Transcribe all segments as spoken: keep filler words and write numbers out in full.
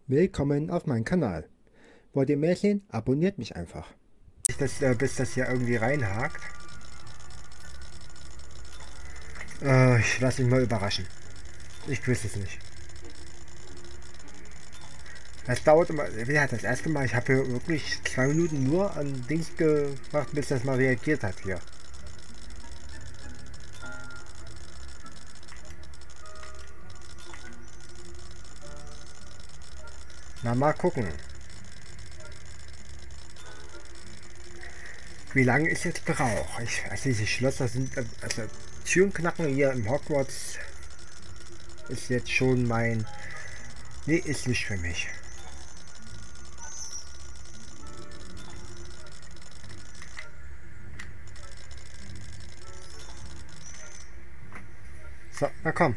Willkommen auf meinem Kanal. Wollt ihr mehr sehen? Abonniert mich einfach. Das, äh, bis das hier irgendwie reinhakt. Äh, ich lasse mich mal überraschen. Ich wüsste es nicht. Das dauert immer, wie gesagt, das erste Mal, ich habe hier wirklich zwei Minuten nur an Dings gemacht, bis das mal reagiert hat hier. Na, mal gucken. Wie lange ist jetzt Brauch? Ich, also diese Schlösser sind, also Türenknacken hier im Hogwarts ist jetzt schon mein, nee, ist nicht für mich. So, na komm.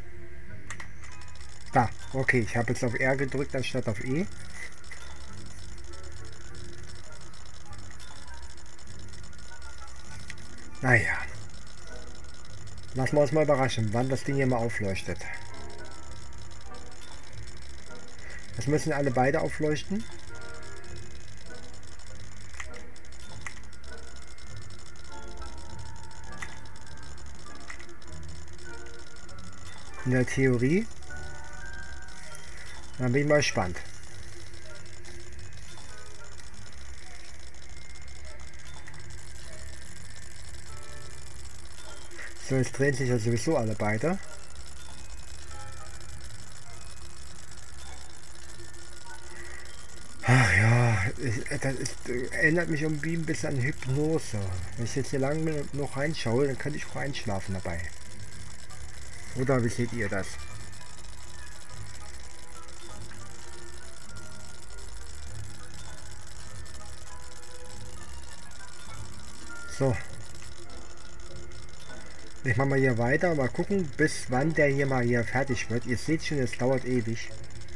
Da, okay, ich habe jetzt auf R gedrückt anstatt auf E. Naja. Lassen wir uns mal überraschen, wann das Ding hier mal aufleuchtet. Das müssen alle beide aufleuchten. In der Theorie. Dann bin ich mal gespannt. So, jetzt drehen sich ja sowieso alle beide. Ach ja, ich, das ist, erinnert mich irgendwie ein bisschen an Hypnose. Wenn ich jetzt hier lange noch reinschaue, dann könnte ich auch einschlafen dabei. Oder wie seht ihr das? So. Ich mache mal hier weiter, mal gucken, bis wann der hier mal hier fertig wird. Ihr seht schon, es dauert ewig.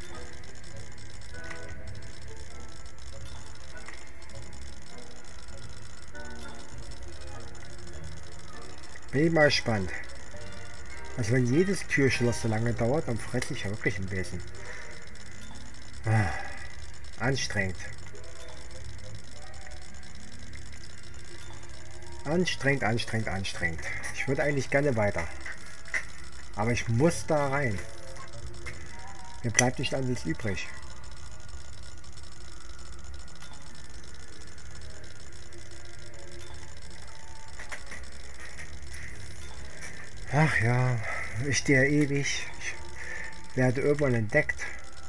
Bin ich mal gespannt. Also wenn jedes Türschloss so lange dauert, dann fresse ich ja wirklich ein bisschen. Ah, anstrengend. Anstrengend, anstrengend, anstrengend. Ich würde eigentlich gerne weiter. Aber ich muss da rein. Mir bleibt nicht anderes übrig. Ach ja, ich stehe ewig. Ich werde irgendwann entdeckt.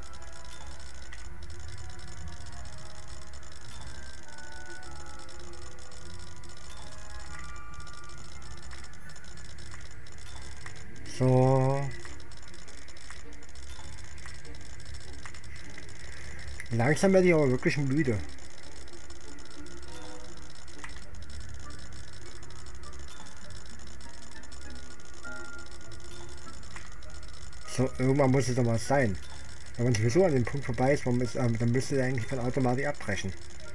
So. Langsam werde ich aber wirklich müde. So, irgendwann muss es doch mal sein. Wenn man sowieso an dem Punkt vorbei ist, ist ähm, dann müsste er eigentlich von automatisch abbrechen.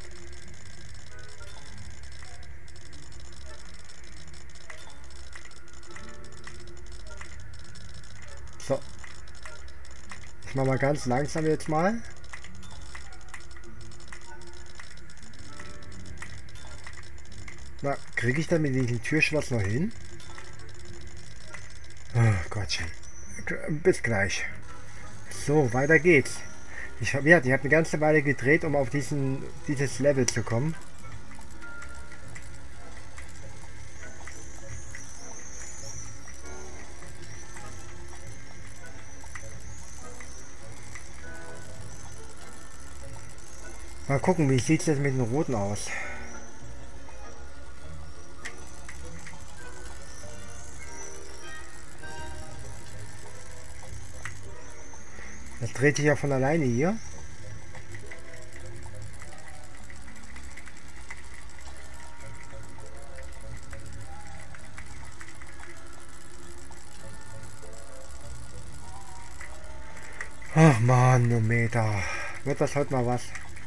So. Ich mache mal ganz langsam jetzt mal. Na, kriege ich dann mit diesem Türschloss noch hin? Oh Gottchen. Bis gleich. So, weiter geht's. Ich habe ja, die hat eine ganze Weile gedreht, um auf diesen dieses Level zu kommen. Mal gucken, wie sieht es jetzt mit den Roten aus? Das dreht sich ja von alleine hier. Ach man, no Meter. Wird das heute mal was?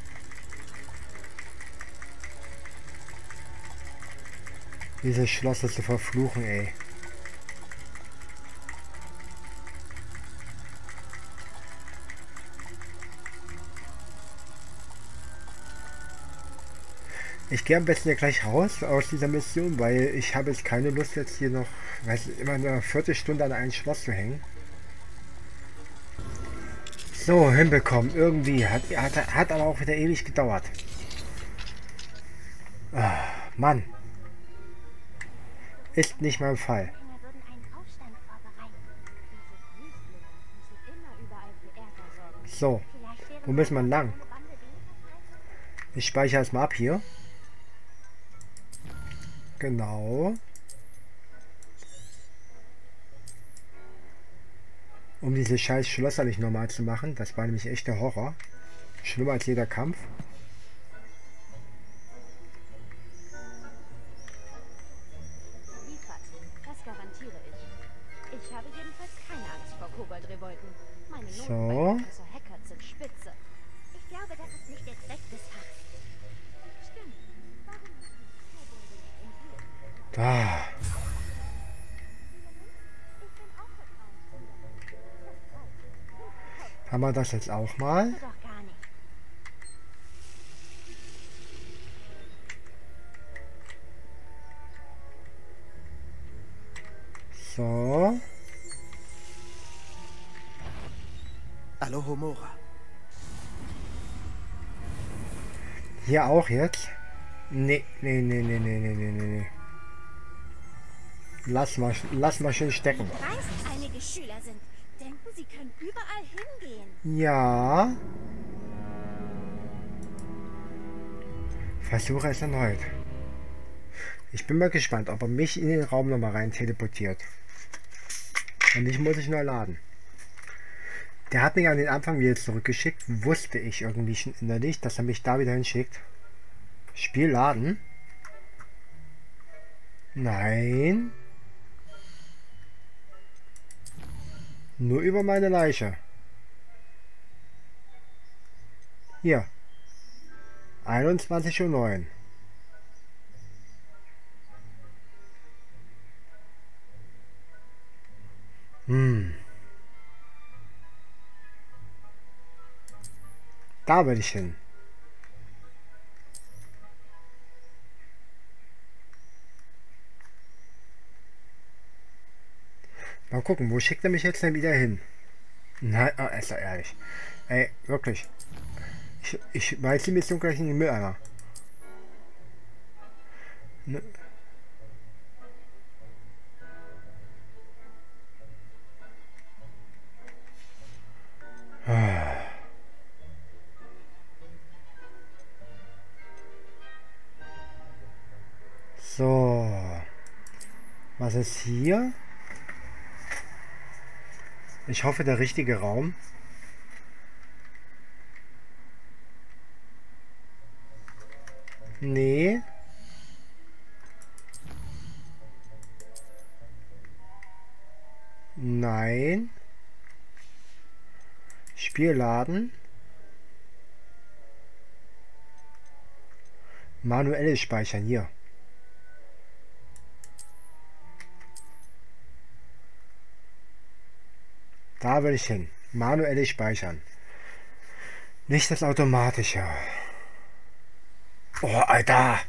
Dieses Schloss zu verfluchen, ey. Ich gehe am besten ja gleich raus aus dieser Mission, weil ich habe jetzt keine Lust jetzt hier noch, weiß ich, immer eine Viertelstunde an ein Schloss zu hängen. So, hinbekommen. Irgendwie. Hat, hat, hat aber auch wieder ewig gedauert. Ah, Mann. Ist nicht mein Fall. So. Wo müssen wir lang? Ich speichere es mal ab hier. Genau. Um diese scheiß Schlösser nicht normal zu machen. Das war nämlich echt der Horror. Schlimmer als jeder Kampf. Das garantiere ich. Ich habe jedenfalls keine Angst vor Koboldrevolten. Meine Noten So. bei Professor Heckert sind spitze. Ich glaube, das ist nicht der Zweck des Fachs. Stimmt. Warum nicht Kobolde in Da. Haben wir das jetzt auch mal? Doch gar nicht. So. Alohomora. Hier auch jetzt? Nee, nee, nee, nee, nee, nee, nee, nee. Lass mal, lass mal schön stecken. Ich weiß, dass einige Schüler sind. Denken, sie können überall hingehen. Ja. Versuche es erneut. Ich bin mal gespannt, ob er mich in den Raum nochmal rein teleportiert. Und ich muss ich neu laden. Der hat mich an den Anfang wieder zurückgeschickt. Wusste ich irgendwie schon innerlich, dass er mich da wieder hinschickt. Spiel laden. Nein. Nur über meine Leiche. Hier. einundzwanzig Uhr neun. Hm. Da will ich hin. Mal gucken, wo schickt er mich jetzt denn wieder hin? Nein, oh, ist doch ehrlich. Ey, wirklich. Ich, ich weiß die Mission gleich in den Mülleimer. Ne? Ah. So. Was ist hier? Ich hoffe, der richtige Raum. Nee. Nein. Spiel laden. Manuelles Speichern hier. Da will ich hin. Manuelles Speichern. Nicht das automatische. Oh, Alter.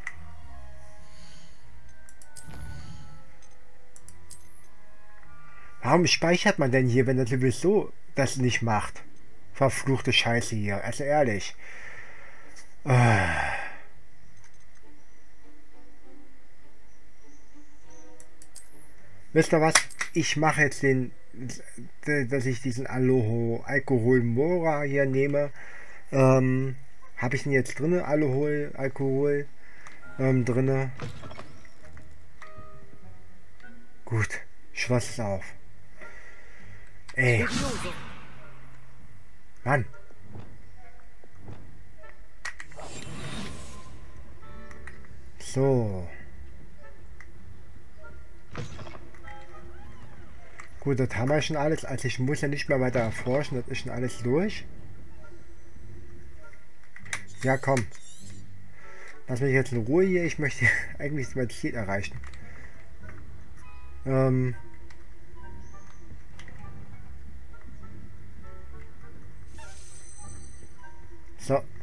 Warum speichert man denn hier, wenn das sowieso das nicht macht? Verfluchte Scheiße hier. Also ehrlich. Ah. Wisst ihr was? Ich mache jetzt den, dass ich diesen Aloho Alkoholmora hier nehme. Ähm, habe ich ihn jetzt drinne? Alkohol, Alkohol ähm, drinne. Gut, Schloss ist auf. Ey. Mann. So. Gut, das haben wir schon alles. Also ich muss ja nicht mehr weiter erforschen. Das ist schon alles durch. Ja, komm. Lass mich jetzt in Ruhe hier. Ich möchte eigentlich mein Ziel erreichen. Ähm. So.